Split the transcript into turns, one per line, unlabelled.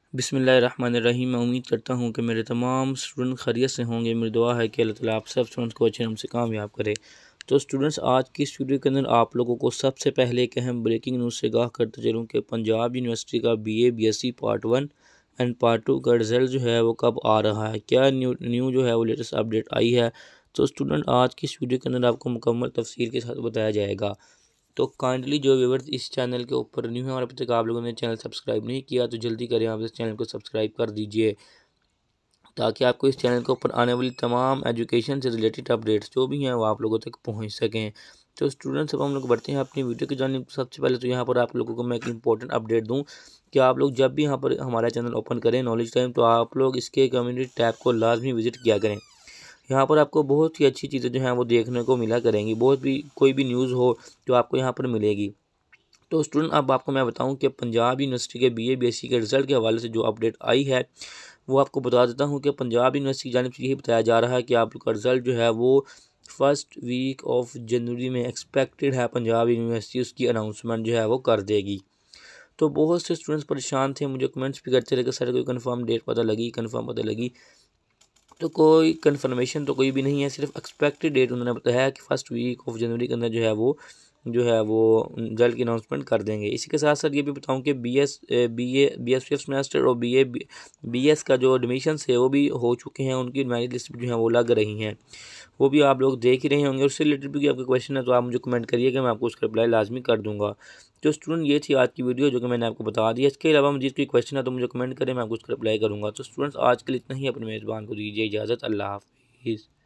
बिस्मिल्लाहिर्रहमानिर्रहीम। मैं उम्मीद करता हूँ कि मेरे तमाम स्टूडेंट खैरियत से होंगे। मेरी दुआ है कि अल्लाह ताला आप सब स्टूडेंट्स को अच्छे नंबर से कामयाब करे। तो स्टूडेंट्स, आज की इस वीडियो के अंदर आप लोगों को सबसे पहले एक अहम ब्रेकिंग न्यूज़ से आगाह करते चलूँ कि पंजाब यूनिवर्सिटी का BA BSc part 1 and part 2 का रिज़ल्ट जो है वो कब आ रहा है, क्या न्यू जो है वो लेटेस्ट अपडेट आई है। तो स्टूडेंट, आज की इस वीडियो के अंदर आपको मुकम्मल तफसील के साथ बताया जाएगा। तो काइंडली जो व्यूअर्स इस चैनल के ऊपर न्यू है और अभी तक आप लोगों ने चैनल सब्सक्राइब नहीं किया तो जल्दी करें, आप इस चैनल को सब्सक्राइब कर दीजिए ताकि आपको इस चैनल के ऊपर आने वाली तमाम एजुकेशन से रिलेटेड अपडेट्स जो भी हैं वो आप लोगों तक पहुंच सकें। तो स्टूडेंट्स, अब हम लोग बढ़ते हैं अपनी वीडियो की जानिब। सबसे पहले तो यहाँ पर आप लोगों को मैं एक इंपॉर्टेंट अपडेट दूँ कि आप लोग जब भी यहाँ पर हमारा चैनल ओपन करें नॉलेज टाइम, तो आप लोग इसके कम्युनिटी टैब को लाजमी विजिट किया करें। यहाँ पर आपको बहुत ही अच्छी चीज़ें जो हैं वो देखने को मिला करेंगी। बहुत भी कोई भी न्यूज़ हो तो आपको यहाँ पर मिलेगी। तो स्टूडेंट, अब आपको मैं बताऊं कि पंजाब यूनिवर्सिटी के BA BSc के रिज़ल्ट के हवाले से जो अपडेट आई है वो आपको बता देता हूं कि पंजाब यूनिवर्सिटी की जानिब से यही बताया जा रहा है कि आप लोग का रिज़ल्ट जो है वो फर्स्ट वीक ऑफ जनवरी में एक्सपेक्टेड है। पंजाब यूनिवर्सिटी उसकी अनाउंसमेंट जो है वो कर देगी। तो बहुत से स्टूडेंट्स परेशान थे, मुझे कमेंट्स भी करते रहे कि सर कोई कंफर्म डेट पता लगी, कंफर्म पता लगी। तो कोई कंफर्मेशन तो कोई भी नहीं है, सिर्फ एक्सपेक्टेड डेट उन्होंने बताया है कि फर्स्ट वीक ऑफ जनवरी के अंदर जो है वो रिजल्ट की अनाउंसमेंट कर देंगे। इसी के साथ साथ ये भी बताऊं कि BS फिफ्थ सेमेस्टर और BS का जो एडमिशन है वो भी हो चुके हैं, उनकी मेरिट लिस्ट जो है वो लग रही हैं, वो भी आप लोग देख ही रहे होंगे। उससे रिलेटेड भी आपका क्वेश्चन है तो आप मुझे कमेंट करिए कि मैं आपको उसका रिप्लाई लाजमी कर दूंगा। तो स्टूडेंट, ये थी आज की वीडियो जो कि मैंने आपको बता दी। इसके अलावा मुझे कोई क्वेश्चन है तो मुझे कमेंट करें, मैं आपको उसका रिप्लाई करूँगा। तो स्टूडेंट्स, आज के लिए इतना ही। अपने मेज़बान को दीजिए इजाज़त। अल्लाह हाफ़िज़।